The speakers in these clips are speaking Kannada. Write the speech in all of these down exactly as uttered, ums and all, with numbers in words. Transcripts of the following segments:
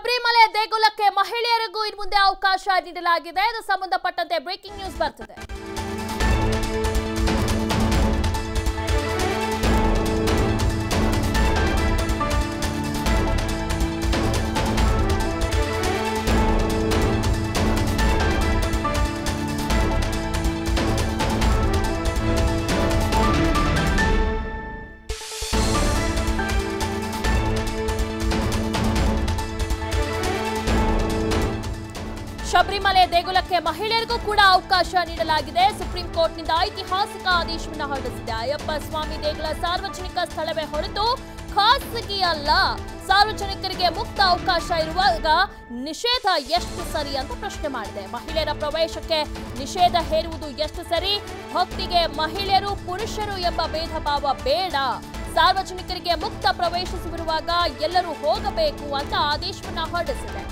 ಶಬರಿಮಲೆ ದೇಗುಲಕ್ಕೆ ಮಹಿಳೆಯರಿಗೂ ಇನ್ನು ಮುಂದೆ ಅವಕಾಶ ನೀಡಲಾಗಿದೆ. ಇದು ಸಂಬಂಧಪಟ್ಟಂತೆ ಬ್ರೇಕಿಂಗ್ ನ್ಯೂಸ್ ಬರ್ತಿದೆ. ಶಬರಿಮಲೆ ದೇಗುಲಕ್ಕೆ ಮಹಿಳೆಯರಿಗೂ ಕೂಡ ಅವಕಾಶ ನೀಡಲಾಗಿದೆ. ಸುಪ್ರೀಂ ಕೋರ್ಟ್ನಿಂದ ಐತಿಹಾಸಿಕ ಆದೇಶವನ್ನು ಹೊರಡಿಸಿದೆ. ಅಯ್ಯಪ್ಪ ಸ್ವಾಮಿ ದೇಗುಲ ಸಾರ್ವಜನಿಕ ಸ್ಥಳವೇ ಹೊರತು ಖಾಸಗಿ ಅಲ್ಲ. ಸಾರ್ವಜನಿಕರಿಗೆ ಮುಕ್ತ ಅವಕಾಶ ಇರುವಾಗ ನಿಷೇಧ ಎಷ್ಟು ಸರಿ ಅಂತ ಪ್ರಶ್ನೆ ಮಾಡಿದೆ. ಮಹಿಳೆಯರ ಪ್ರವೇಶಕ್ಕೆ ನಿಷೇಧ ಹೇರುವುದು ಎಷ್ಟು ಸರಿ? ಭಕ್ತಿಗೆ ಮಹಿಳೆಯರು ಪುರುಷರು ಎಂಬ ಭೇದ ಭಾವ ಬೇಡ. ಸಾರ್ವಜನಿಕರಿಗೆ ಮುಕ್ತ ಪ್ರವೇಶಿಸಿರುವಾಗ ಎಲ್ಲರೂ ಹೋಗಬೇಕು ಅಂತ ಆದೇಶವನ್ನ ಹೊರಡಿಸಿದೆ.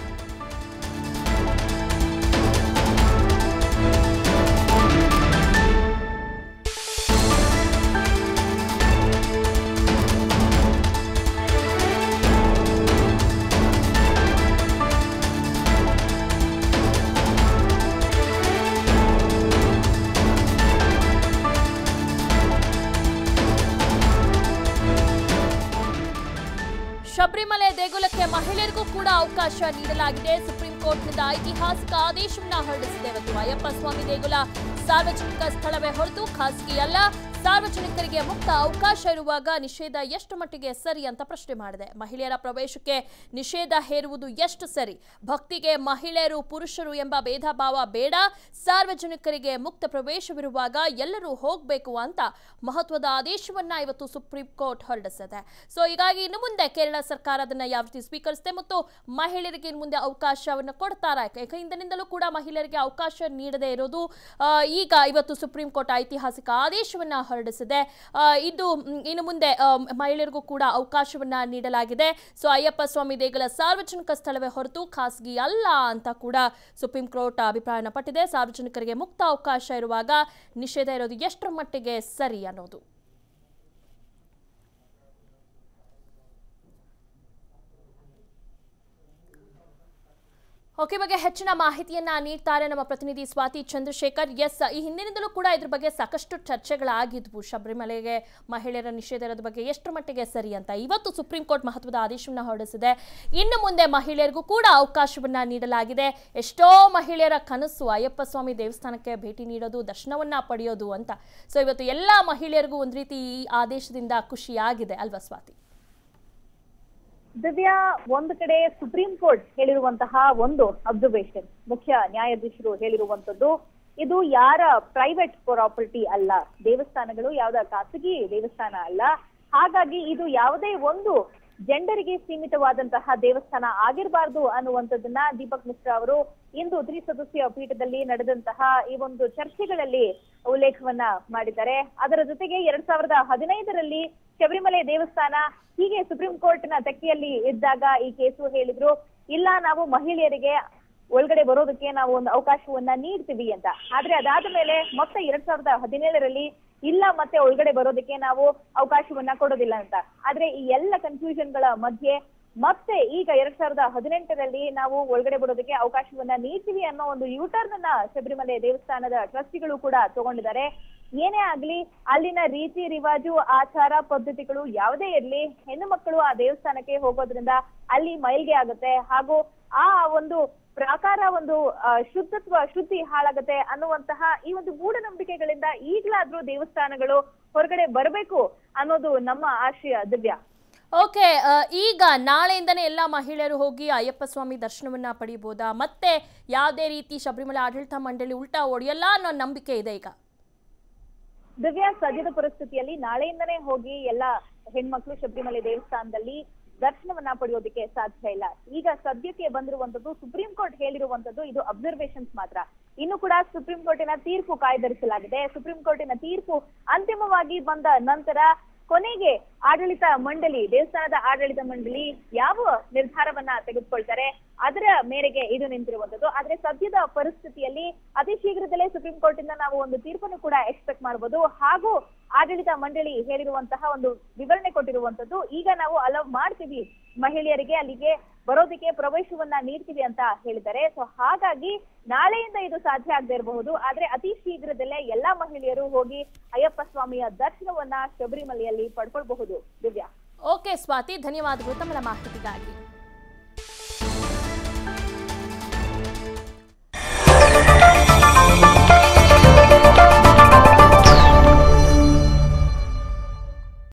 ಶಬರಿಮಲೆ ದೇಗುಲಕ್ಕೆ ಮಹಿಳೆಯರಿಗೂ ಕೂಡ ಅವಕಾಶ ನೀಡಲಾಗಿದೆ. ಸುಪ್ರೀಂ ಕೋರ್ಟ್ನಿಂದ ಐತಿಹಾಸಿಕ ಆದೇಶವನ್ನ ಹೊರಡಿಸಿದೆ. ಇವತ್ತು ಅಯ್ಯಪ್ಪ ಸ್ವಾಮಿ ದೇಗುಲ ಸಾರ್ವಜನಿಕ ಸ್ಥಳವೇ ಹೊರತು ಖಾಸಗಿ ಅಲ್ಲ. ಸಾರ್ವಜನಿಕರಿಗೆ ಮುಕ್ತ ಅವಕಾಶ ಇರುವಾಗ ನಿಷೇಧ ಎಷ್ಟು ಮಟ್ಟಿಗೆ ಸರಿ ಅಂತ ಪ್ರಶ್ನೆ ಮಾಡಿದೆ. ಮಹಿಳೆಯರ ಪ್ರವೇಶಕ್ಕೆ ನಿಷೇಧ ಹೇರುವುದು ಎಷ್ಟು ಸರಿ? ಭಕ್ತಿಗೆ ಮಹಿಳೆಯರು ಪುರುಷರು ಎಂಬ ಭೇದ ಭಾವ ಬೇಡ. ಸಾರ್ವಜನಿಕರಿಗೆ ಮುಕ್ತ ಪ್ರವೇಶವಿರುವಾಗ ಎಲ್ಲರೂ ಹೋಗಬೇಕು ಅಂತ ಮಹತ್ವದ ಆದೇಶವನ್ನ ಇವತ್ತು ಸುಪ್ರೀಂ ಕೋರ್ಟ್ ಹೊರಡಿಸಿದೆ. ಸೊ ಹೀಗಾಗಿ ಇನ್ನು ಮುಂದೆ ಕೇರಳ ಸರ್ಕಾರ ಅದನ್ನ ಯಾವ ರೀತಿ ಸ್ವೀಕರಿಸಿದೆ ಮತ್ತು ಮಹಿಳೆಯರಿಗೆ ಇನ್ನು ಮುಂದೆ ಅವಕಾಶವನ್ನು ಕೊಡ್ತಾರಾ? ಹಿಂದಿನಿಂದಲೂ ಕೂಡ ಮಹಿಳೆಯರಿಗೆ ಅವಕಾಶ ನೀಡದೇ ಇರೋದು ಈಗ ಇವತ್ತು ಸುಪ್ರೀಂ ಕೋರ್ಟ್ ಐತಿಹಾಸಿಕ ಆದೇಶವನ್ನ ಹೊರಡಿಸಿದೆ. ಇದು ಇನ್ನು ಮುಂದೆ ಮಹಿಳೆಯರಿಗೂ ಕೂಡ ಅವಕಾಶವನ್ನ ನೀಡಲಾಗಿದೆ. ಸೊ ಅಯ್ಯಪ್ಪ ಸ್ವಾಮಿ ದೇಗುಲ ಸಾರ್ವಜನಿಕ ಸ್ಥಳವೇ ಹೊರತು ಖಾಸಗಿ ಅಲ್ಲ ಅಂತ ಕೂಡ ಸುಪ್ರೀಂ ಕೋರ್ಟ್ ಅಭಿಪ್ರಾಯನ ಪಟ್ಟಿದೆ. ಸಾರ್ವಜನಿಕರಿಗೆ ಮುಕ್ತ ಅವಕಾಶ ಇರುವಾಗ ನಿಷೇಧ ಇರೋದು ಎಷ್ಟರ ಮಟ್ಟಿಗೆ ಸರಿ ಅನ್ನೋದು. ಓಕೆ, ಬಗ್ಗೆ ಹೆಚ್ಚಿನ ಮಾಹಿತಿಯನ್ನ ನೀಡ್ತಾರೆ ನಮ್ಮ ಪ್ರತಿನಿಧಿ ಸ್ವಾತಿ ಚಂದ್ರಶೇಖರ್. ಎಸ್, ಈ ಹಿಂದಿನಿಂದಲೂ ಕೂಡ ಇದ್ರ ಬಗ್ಗೆ ಸಾಕಷ್ಟು ಚರ್ಚೆಗಳಾಗಿದ್ವು. ಶಬರಿಮಲೆಗೆ ಮಹಿಳೆಯರ ನಿಷೇಧ ಇರೋದ್ರ ಬಗ್ಗೆ ಎಷ್ಟು ಮಟ್ಟಿಗೆ ಸರಿ ಅಂತ. ಇವತ್ತು ಸುಪ್ರೀಂ ಕೋರ್ಟ್ ಮಹತ್ವದ ಆದೇಶವನ್ನ ಹೊರಡಿಸಿದೆ. ಇನ್ನು ಮುಂದೆ ಮಹಿಳೆಯರಿಗೂ ಕೂಡ ಅವಕಾಶವನ್ನ ನೀಡಲಾಗಿದೆ. ಎಷ್ಟೋ ಮಹಿಳೆಯರ ಕನಸು ಅಯ್ಯಪ್ಪ ಸ್ವಾಮಿ ದೇವಸ್ಥಾನಕ್ಕೆ ಭೇಟಿ ನೀಡೋದು, ದರ್ಶನವನ್ನ ಪಡೆಯೋದು ಅಂತ. ಸೊ ಇವತ್ತು ಎಲ್ಲಾ ಮಹಿಳೆಯರಿಗೂ ಒಂದ್ ರೀತಿ ಈ ಆದೇಶದಿಂದ ಖುಷಿಯಾಗಿದೆ ಅಲ್ವಾ ಸ್ವಾತಿ? ದಿವ್ಯಾ, ಒಂದು ಕಡೆ ಸುಪ್ರೀಂ ಕೋರ್ಟ್ ಹೇಳಿರುವಂತಹ ಒಂದು ಅಬ್ಸರ್ವೇಷನ್, ಮುಖ್ಯ ನ್ಯಾಯಾಧೀಶರು ಹೇಳಿರುವಂತದ್ದು, ಇದು ಯಾರ ಪ್ರೈವೇಟ್ ಪ್ರಾಪರ್ಟಿ ಅಲ್ಲ, ದೇವಸ್ಥಾನಗಳು ಯಾವುದ ಖಾಸಗಿ ದೇವಸ್ಥಾನ ಅಲ್ಲ. ಹಾಗಾಗಿ ಇದು ಯಾವುದೇ ಒಂದು ಜೆಂಡರಿಗೆ ಸೀಮಿತವಾದಂತಹ ದೇವಸ್ಥಾನ ಆಗಿರಬಾರ್ದು ಅನ್ನುವಂಥದ್ದನ್ನ ದೀಪಕ್ ಮಿಶ್ರಾ ಅವರು ಇಂದು ತ್ರಿಸದಸ್ಯ ಪೀಠದಲ್ಲಿ ನಡೆದಂತಹ ಈ ಒಂದು ಚರ್ಚೆಗಳಲ್ಲಿ ಉಲ್ಲೇಖವನ್ನ ಮಾಡಿದ್ದಾರೆ. ಅದರ ಜೊತೆಗೆ ಎರಡ್ ಸಾವಿರದ ಹದಿನೈದರಲ್ಲಿ ಶಬರಿಮಲೆ ದೇವಸ್ಥಾನ ಹೀಗೆ ಸುಪ್ರೀಂ ಕೋರ್ಟ್ ನ ತೆಕ್ಕೆಯಲ್ಲಿ ಇದ್ದಾಗ ಈ ಕೇಸು ಹೇಳಿದ್ರು, ಇಲ್ಲ ನಾವು ಮಹಿಳೆಯರಿಗೆ ಒಳಗಡೆ ಬರೋದಕ್ಕೆ ನಾವು ಒಂದು ಅವಕಾಶವನ್ನ ನೀಡ್ತೀವಿ ಅಂತ. ಆದ್ರೆ ಅದಾದ ಮೇಲೆ ಮತ್ತೆ ಎರಡ್ ಸಾವಿರದ ಹದಿನೇಳರಲ್ಲಿ ಇಲ್ಲ ಮತ್ತೆ ಒಳಗಡೆ ಬರೋದಕ್ಕೆ ನಾವು ಅವಕಾಶವನ್ನ ಕೊಡೋದಿಲ್ಲ ಅಂತ. ಆದ್ರೆ ಈ ಎಲ್ಲ ಕನ್ಫ್ಯೂಷನ್ ಗಳ ಮಧ್ಯೆ ಮತ್ತೆ ಈಗ ಎರಡ್ ಸಾವಿರದ ಹದಿನೆಂಟರಲ್ಲಿ ನಾವು ಒಳಗಡೆ ಬರೋದಕ್ಕೆ ಅವಕಾಶವನ್ನ ನೀಡ್ತೀವಿ ಅನ್ನೋ ಒಂದು ಯೂಟರ್ನ್ ಅನ್ನ ಶಬರಿಮಲೆ ದೇವಸ್ಥಾನದ ಟ್ರಸ್ಟಿಗಳು ಕೂಡ ತಗೊಂಡಿದ್ದಾರೆ. ಏನೇ ಆಗ್ಲಿ, ಅಲ್ಲಿನ ರೀತಿ ರಿವಾಜು ಆಚಾರ ಪದ್ಧತಿಗಳು ಯಾವುದೇ ಇರ್ಲಿ, ಹೆಣ್ಣು ಮಕ್ಕಳು ಆ ದೇವಸ್ಥಾನಕ್ಕೆ ಹೋಗೋದ್ರಿಂದ ಅಲ್ಲಿ ಮೈಲ್ಗೆ ಆಗುತ್ತೆ, ಹಾಗೂ ಆ ಒಂದು ಪ್ರಾಕಾರ ಒಂದು ಶುದ್ಧತ್ವ ಶುದ್ಧಿ ಹಾಳಾಗತ್ತೆ ಅನ್ನುವಂತಹ ಈ ಒಂದು ಮೂಢನಂಬಿಕೆಗಳಿಂದ ಈಗಲಾದ್ರೂ ದೇವಸ್ಥಾನಗಳು ಹೊರಗಡೆ ಬರಬೇಕು ಅನ್ನೋದು ನಮ್ಮ ಆಶಯ. ದಿವ್ಯಾ, ಓಕೆ, ಈಗ ನಾಳೆಯಿಂದನೇ ಎಲ್ಲ ಮಹಿಳೆಯರು ಹೋಗಿ ಅಯ್ಯಪ್ಪ ಸ್ವಾಮಿ ದರ್ಶನವನ್ನ ಪಡಿಬಹುದಾ? ಮತ್ತೆ ಯಾವುದೇ ರೀತಿ ಶಬರಿಮಲೆ ಆಡಳಿತ ಮಂಡಳಿ ಉಲ್ಟಾ ಹೊಡೆಯಲ್ಲ ಅನ್ನೋ ನಂಬಿಕೆ ಇದೆ ಈಗ? ದಿವ್ಯಾ, ಸದ್ಯದ ಪರಿಸ್ಥಿತಿಯಲ್ಲಿ ನಾಳೆಯಿಂದನೇ ಹೋಗಿ ಎಲ್ಲ ಹೆಣ್ಮಕ್ಳು ಶಬರಿಮಲೆ ದೇವಸ್ಥಾನದಲ್ಲಿ ದರ್ಶನವನ್ನ ಪಡೆಯೋದಕ್ಕೆ ಸಾಧ್ಯ ಇಲ್ಲ. ಈಗ ಸದ್ಯಕ್ಕೆ ಬಂದಿರುವಂತದ್ದು, ಸುಪ್ರೀಂ ಕೋರ್ಟ್ ಹೇಳಿರುವಂತದ್ದು ಇದು ಅಬ್ಸರ್ವೇಷನ್ಸ್ ಮಾತ್ರ. ಇನ್ನು ಕೂಡ ಸುಪ್ರೀಂ ಕೋರ್ಟಿನ ತೀರ್ಪು ಕಾಯ್ದಿರಿಸಲಾಗಿದೆ. ಸುಪ್ರೀಂ ಕೋರ್ಟಿನ ತೀರ್ಪು ಅಂತಿಮವಾಗಿ ಬಂದ ನಂತರ ಕೊನೆಗೆ ಆಡಳಿತ ಮಂಡಳಿ ದೇವಸ್ಥಾನದ ಆಡಳಿತ ಮಂಡಳಿ ಯಾವ ನಿರ್ಧಾರವನ್ನ ತೆಗೆದುಕೊಳ್ತಾರೆ ಅದರ ಮೇರೆಗೆ ಇದು ನಿಂತಿರುವಂತದ್ದು. ಆದ್ರೆ ಸದ್ಯದ ಪರಿಸ್ಥಿತಿಯಲ್ಲಿ ಅತಿ ಶೀಘ್ರದಲ್ಲೇ ಸುಪ್ರೀಂ ಕೋರ್ಟ್ ಇಂದ ನಾವು ಒಂದು ತೀರ್ಪನ್ನು ಕೂಡ ಎಕ್ಸ್ಪೆಕ್ಟ್ ಮಾಡಬಹುದು. ಹಾಗೂ ಆಡಳಿತ ಮಂಡಳಿ ಹೇಳಿರುವಂತಹ ಒಂದು ವಿವರಣೆ ಕೊಟ್ಟಿರುವಂತದ್ದು, ಈಗ ನಾವು ಅಲೌ ಮಾಡ್ತೀವಿ ಮಹಿಳೆಯರಿಗೆ ಅಲ್ಲಿಗೆ ಬರೋದಕ್ಕೆ ಪ್ರವೇಶವನ್ನ ನೀಡ್ತೀವಿ ಅಂತ ಹೇಳಿದ್ದಾರೆ. ಸೊ ಹಾಗಾಗಿ ನಾಳೆಯಿಂದ ಇದು ಸಾಧ್ಯ ಆಗದೆ ಇರಬಹುದು. ಆದ್ರೆ ಅತಿ ಶೀಘ್ರದಲ್ಲೇ ಎಲ್ಲಾ ಮಹಿಳೆಯರು ಹೋಗಿ ಅಯ್ಯಪ್ಪ ಸ್ವಾಮಿಯ ದರ್ಶನವನ್ನ ಶಬರಿಮಲೆಯಲ್ಲಿ ಪಡ್ಕೊಳ್ಬಹುದು. ದಿವ್ಯಾ. ಓಕೆ ಸ್ವಾತಿ, ಧನ್ಯವಾದಗಳು ತಮ್ಮ ಮಾಹಿತಿಗಾಗಿ.